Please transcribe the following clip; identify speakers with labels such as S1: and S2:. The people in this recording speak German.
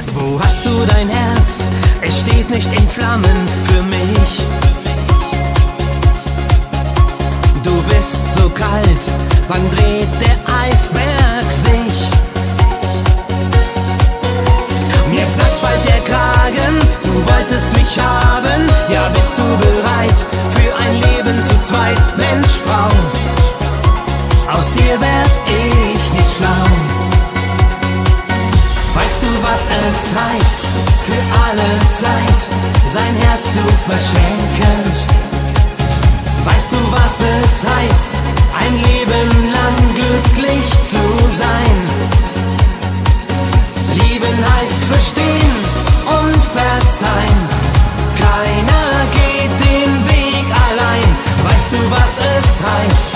S1: Wo hast du dein Herz? Es steht nicht in Flammen für mich. Du bist so kalt, wann dreht der Eisberg sich? Mir platzt bald der Kragen, du wolltest mich haben. Ja, bist du bereit für ein Leben zu zweit? Mensch, Frau, aus dir werd ich nicht schlau. Weißt du, was es heißt, für alle Zeit sein Herz zu verschenken? Weißt du, was es heißt, ein Leben lang glücklich zu sein? Lieben heißt verstehen und verzeihen. Keiner geht den Weg allein. Weißt du, was es heißt?